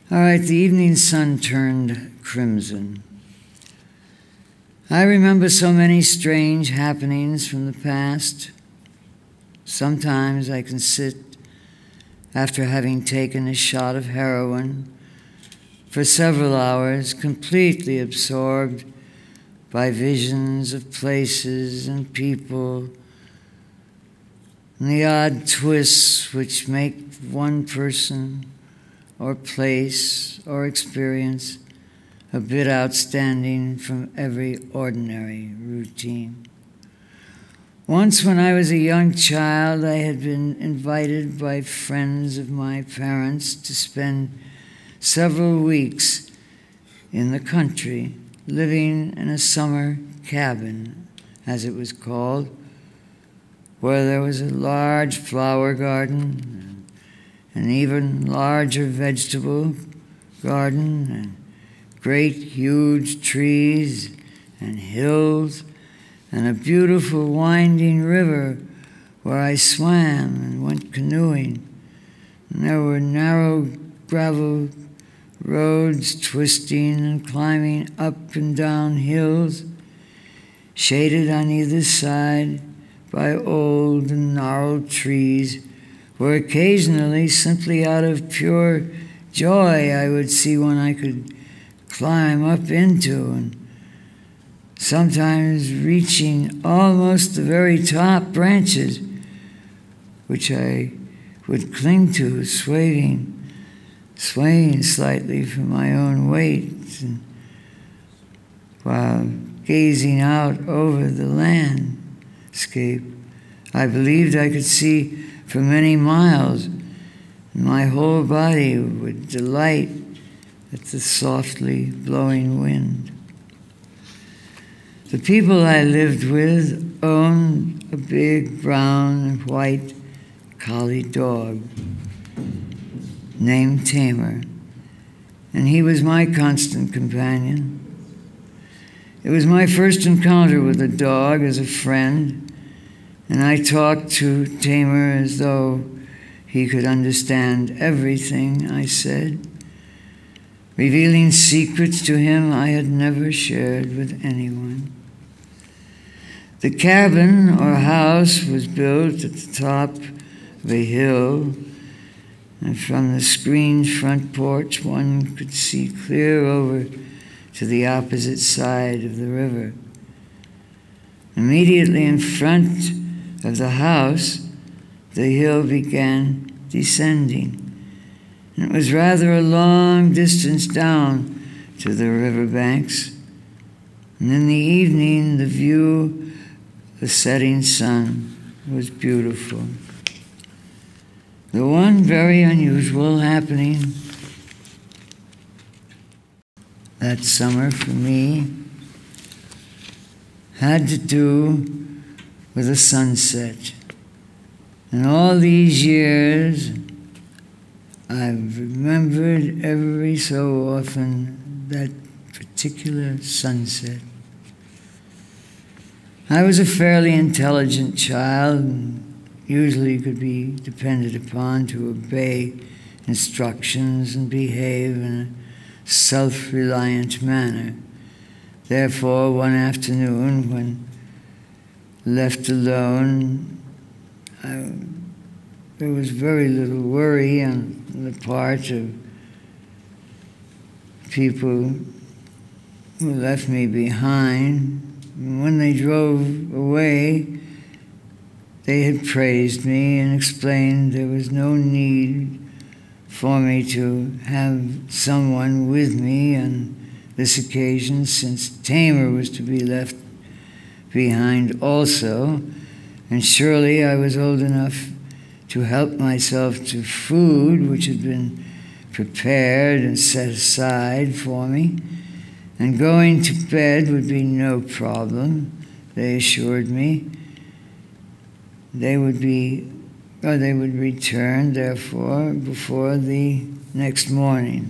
All right, the evening sun turned crimson. I remember so many strange happenings from the past. Sometimes I can sit after having taken a shot of heroin for several hours, completely absorbed by visions of places and people and the odd twists which make one person or place or experience a bit outstanding from every ordinary routine. Once when I was a young child, I had been invited by friends of my parents to spend several weeks in the country, living in a summer cabin, as it was called, where there was a large flower garden, an even larger vegetable garden, and great huge trees and hills, and a beautiful winding river where I swam and went canoeing. And there were narrow gravel roads twisting and climbing up and down hills, shaded on either side by old and gnarled trees, where occasionally, simply out of pure joy, I would see one I could climb up into, and sometimes reaching almost the very top branches, which I would cling to, swaying slightly from my own weight, and while gazing out over the landscape, I believed I could see for many miles, and my whole body would delight at the softly blowing wind. The people I lived with owned a big brown and white collie dog named Tamer, and he was my constant companion. It was my first encounter with a dog as a friend, and I talked to Tamer as though he could understand everything I said, revealing secrets to him I had never shared with anyone. The cabin or house was built at the top of a hill, and from the screened front porch one could see clear over to the opposite side of the river. Immediately in front of the house, the hill began descending, and it was rather a long distance down to the riverbanks. And in the evening, the view of the setting sun was beautiful. The one very unusual happening that summer for me had to do with a sunset. And all these years, I've remembered every so often that particular sunset. I was a fairly intelligent child and usually could be depended upon to obey instructions and behave in a self-reliant manner. Therefore, one afternoon, when left alone, there was very little worry on the part of people who left me behind. And when they drove away, they had praised me and explained there was no need for me to have someone with me on this occasion, since Tamer was to be left behind also, and surely I was old enough to help myself to food which had been prepared and set aside for me, and going to bed would be no problem, they assured me. They would return, therefore, before the next morning.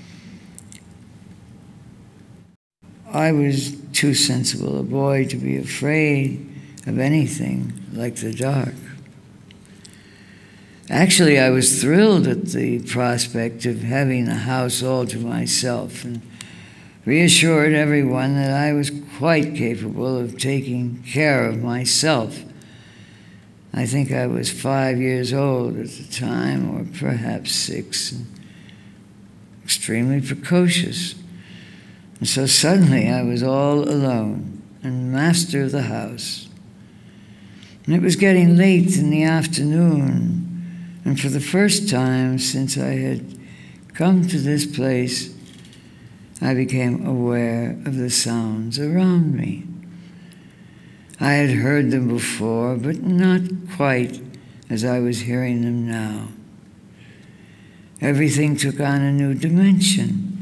I was too sensible a boy to be afraid of anything like the dark. Actually, I was thrilled at the prospect of having the house all to myself, and reassured everyone that I was quite capable of taking care of myself. I think I was 5 years old at the time, or perhaps 6, and extremely precocious. And so suddenly I was all alone and master of the house. And it was getting late in the afternoon, and for the first time since I had come to this place, I became aware of the sounds around me. I had heard them before, but not quite as I was hearing them now. Everything took on a new dimension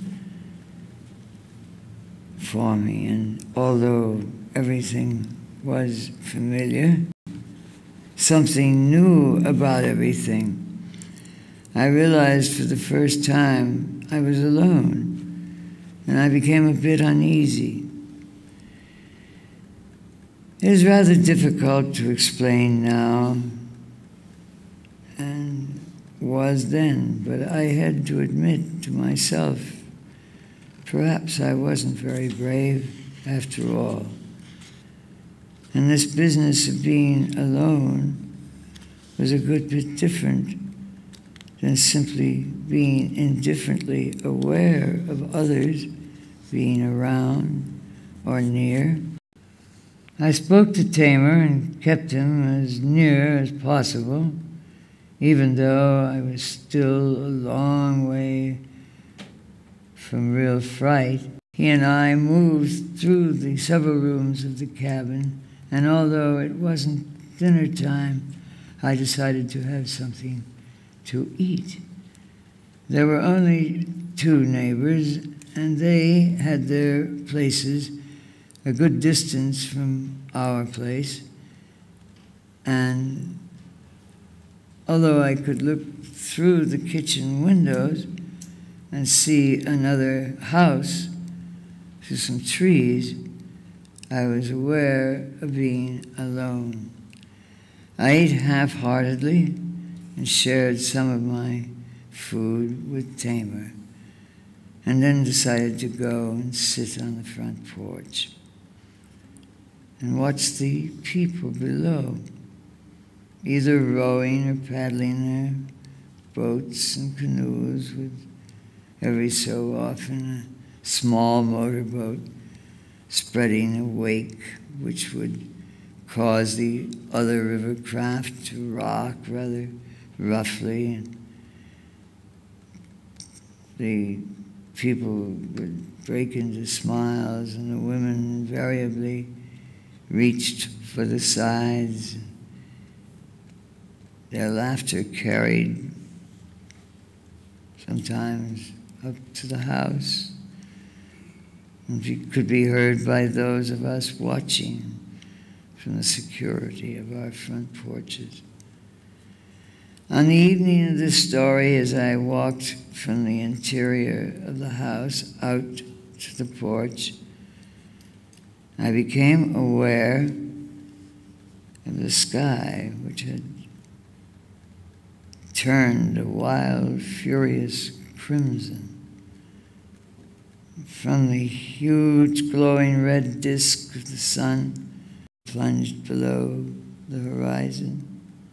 for me, and although everything was familiar, something new about everything. I realized for the first time I was alone, and I became a bit uneasy. It is rather difficult to explain now, and was then, but I had to admit to myself, perhaps I wasn't very brave after all. And this business of being alone was a good bit different than simply being indifferently aware of others being around or near. I spoke to Tamer and kept him as near as possible, even though I was still a long way from real fright. He and I moved through the several rooms of the cabin, and although it wasn't dinner time, I decided to have something to eat. There were only 2 neighbors, and they had their places a good distance from our place. And although I could look through the kitchen windows and see another house through some trees, I was aware of being alone. I ate half-heartedly and shared some of my food with Tamer, and then decided to go and sit on the front porch and watch the people below, either rowing or paddling their boats and canoes, with every so often a small motorboat spreading a wake which would cause the other river craft to rock rather roughly. And the people would break into smiles, and the women invariably reached for the sides. Their laughter carried sometimes up to the house, and it could be heard by those of us watching from the security of our front porches. On the evening of this story, as I walked from the interior of the house out to the porch, I became aware of the sky, which had turned a wild, furious crimson. From the huge, glowing red disk of the sun plunged below the horizon.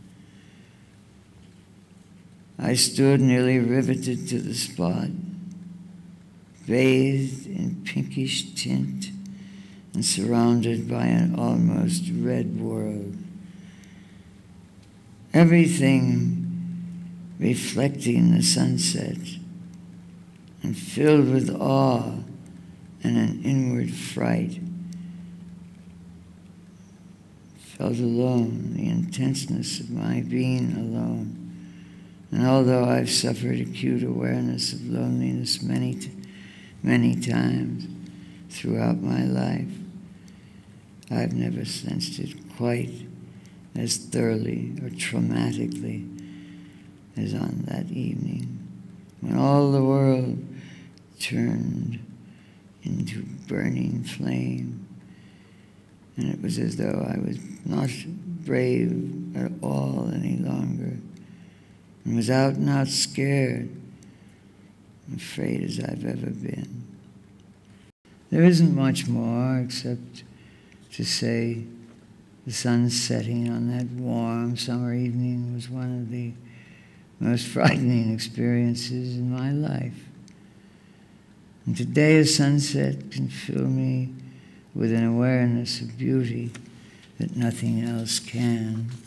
I stood nearly riveted to the spot, bathed in pinkish tint and surrounded by an almost red world. Everything reflecting the sunset, and filled with awe and an inward fright. Felt alone, the intenseness of my being alone. And although I've suffered acute awareness of loneliness many times throughout my life, I've never sensed it quite as thoroughly or traumatically as on that evening, when all the world turned into burning flame, and it was as though I was not brave at all any longer, and was out and out scared, afraid as I've ever been. There isn't much more except to say the sun setting on that warm summer evening was one of the most frightening experiences in my life. And today a sunset can fill me with an awareness of beauty that nothing else can.